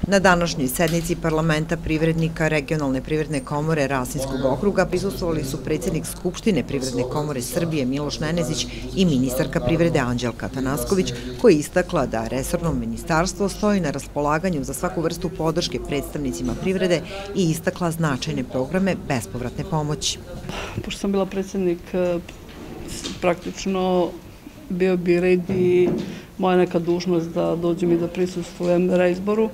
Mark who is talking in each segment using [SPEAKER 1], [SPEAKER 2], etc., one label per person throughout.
[SPEAKER 1] Na današnjoj sednici parlamenta privrednika Regionalne privredne komore Rasinskog okruga prisustvovali su predsjednik Skupštine Privredne komore Srbije Miloš Nenezić i ministarka privrede Anđelka Atanasković, koja je istakla da resorno ministarstvo stoji na raspolaganju za svaku vrstu podrške predstavnicima privrede i istakla značajne programe bespovratne pomoći.
[SPEAKER 2] Pošto sam bila predsjednik, praktično bio bi red i moja neka dužnost da dođem i da prisustvujem reizboru.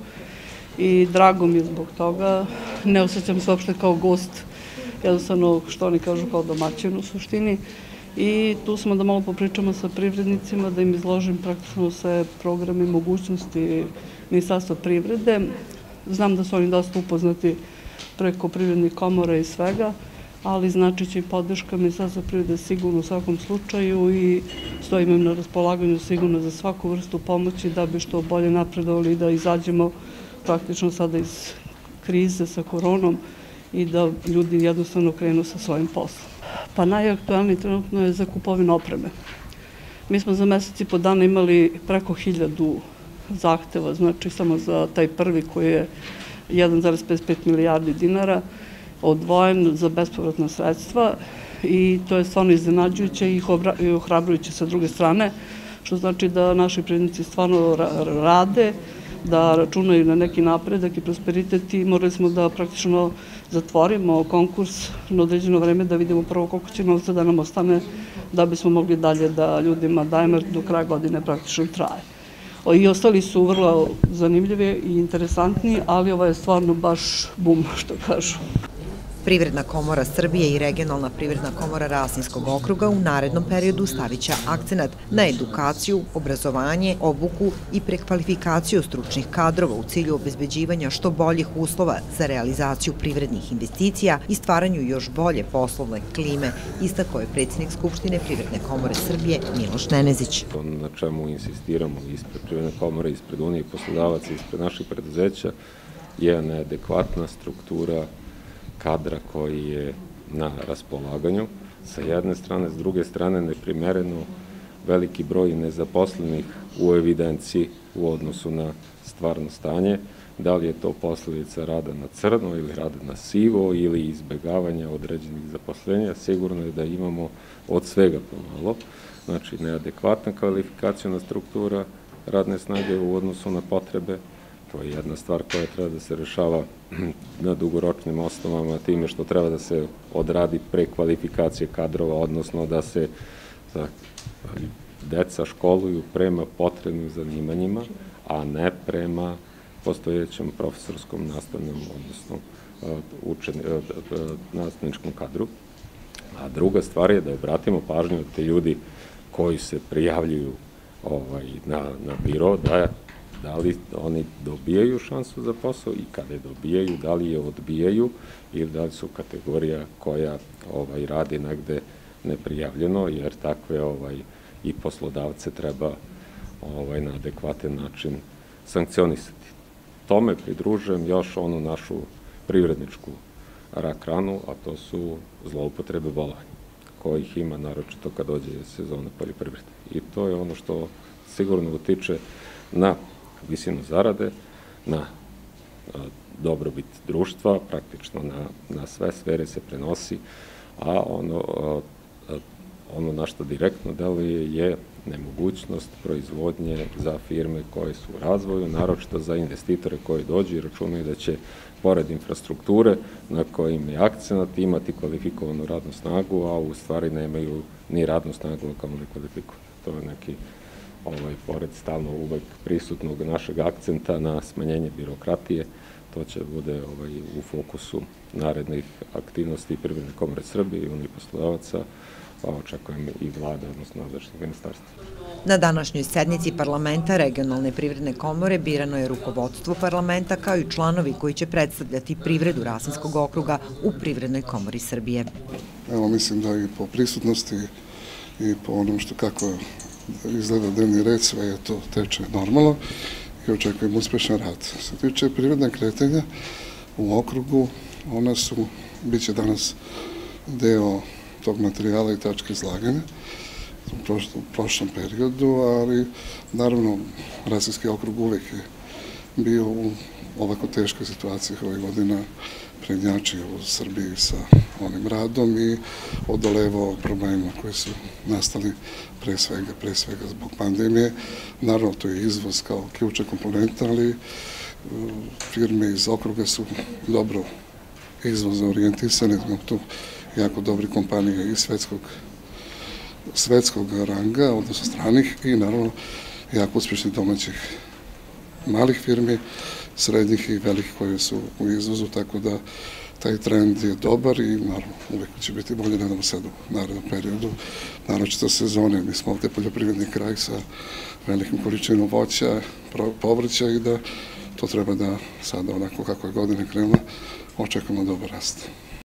[SPEAKER 2] I drago mi je zbog toga. Ne osjećam se uopšte kao gost, jednostavno što oni kažu kao domaćin u suštini. I tu smo da malo popričamo sa privrednicima, da im izložim praktično sve programe i mogućnosti Ministarstva privrede. Znam da su oni dosta upoznati preko privrednih komora i svega, ali znači će i podrška Ministarstva privrede sigurno u svakom slučaju i stojim im na raspolaganju sigurno za svaku vrstu pomoći da bi što bolje napredovali i da izađemo praktično sada iz krize sa koronom i da ljudi jednostavno krenu sa svojim poslom. Pa najaktualniji trenutno je za kupovinu opreme. Mi smo za mesec i po dana imali preko 1000 zahteva, znači samo za taj prvi koji je 1,55 milijardi dinara odvojen za bespovratna sredstva i to je stvarno iznenađujuće i ohrabrujuće sa druge strane, što znači da naši privrednici stvarno rade, da računaju na neki napredak i prosperitet i morali smo da praktično zatvorimo konkurs na određeno vreme da vidimo prvo koliko će novca da nam ostane da bismo mogli dalje da ljudima dajemo do kraja godine praktično traje. I ostali su vrlo zanimljivi i interesantni, ali ovo je stvarno baš bum, što kažu.
[SPEAKER 1] Privredna komora Srbije i Regionalna privredna komora Rasinskog okruga u narednom periodu stavit će akcenat na edukaciju, obrazovanje, obuku i prekvalifikaciju stručnih kadrova u cilju obezbeđivanja što boljih uslova za realizaciju privrednih investicija i stvaranju još bolje poslovne klime, istakao je predsjednik Skupštine Privredne komore Srbije Miloš Nenezić.
[SPEAKER 3] Na čemu insistiramo ispred Privredne komore, ispred Unije poslodavaca, ispred naših preduzeća je neadekvatna struktura kadra koji je na raspolaganju, sa jedne strane, s druge strane neprimereno veliki broj nezaposlenih u evidenciji u odnosu na stvarno stanje, da li je to posljedica rada na crno ili rada na sivo ili izbegavanja određenih zaposlenja, sigurno je da imamo od svega pomalo, znači neadekvatna kvalifikacijona struktura radne snage u odnosu na potrebe. To je jedna stvar koja treba da se rešava na dugoročnim osnovama, time što treba da se odradi prekvalifikacije kadrova, odnosno da se deca školuju prema potrebnim zanimanjima, a ne prema postojećem profesorskom nastavnom, odnosno nastavničkom kadru. A druga stvar je da obratimo pažnju da te ljudi koji se prijavljuju na biro, da li oni dobijaju šansu za posao i kada je dobijaju, da li je odbijaju ili da li su kategorija koja radi negde neprijavljeno, jer takve i poslodavce treba na adekvatan način sankcionisati. Tome pridružujem još onu našu privredničku rak ranu, a to su zloupotrebe bolovanja, kojih ima naročito kad dođe sezona poljoprivrede. I to je ono što sigurno utiče na visinu zarade, na dobrobit društva, praktično na sve sfere se prenosi, a ono na što direktno deluje je nemogućnost proizvodnje za firme koje su u razvoju, naročito za investitore koji dođu i računaju da će, pored infrastrukture na kojim je akcenat, imati kvalifikovanu radnu snagu, a u stvari nemaju ni radnu snagu lokalno kvalifikovanu. To je neki pored stalno uvek prisutnog našeg akcenta na smanjenje birokratije, to će bude u fokusu narednih aktivnosti Privredne komore Srbije i Unije poslodavaca, pa očekujem i vlade, odnosno nadležnih ministarstva.
[SPEAKER 1] Na današnjoj sednici parlamenta Regionalne privredne komore birano je rukovodstvo parlamenta kao i članovi koji će predstavljati privredu Rasinskog okruga u Privrednoj komori Srbije.
[SPEAKER 4] Evo, mislim da i po prisutnosti i po onom kako izgleda dnevni red, sve je to teče normalno i očekujem uspešan rad. Što se tiče privredne kretanja u okrugu, ona bit će danas deo tog materijala i tačke izlaganja u prošlom periodu, ali naravno Rasinski okrug uvek je bio u ovako teškoj situaciji ovih godina prednjačio u Srbiji sa onim radom i odolevao problema koji su nastali pre svega zbog pandemije. Naravno, to je izvoz kao ključna komponenta, ali firme iz okruga su dobro izvoza orijentisane, tu jako dobri kompanije iz svetskog ranga, odnosno stranih, i naravno jako uspješni domaćih malih firmi, srednjih i velikih koje su u izvozu, tako da taj trend je dobar i naravno uvijek će biti bolje, nadamo se, u narednom periodu, naročito sezone. Mi smo ovde poljoprivredni kraj sa velikim količinom voća, povrća i da to treba da sada, onako kako je godine krenula, očekujemo dobar rast.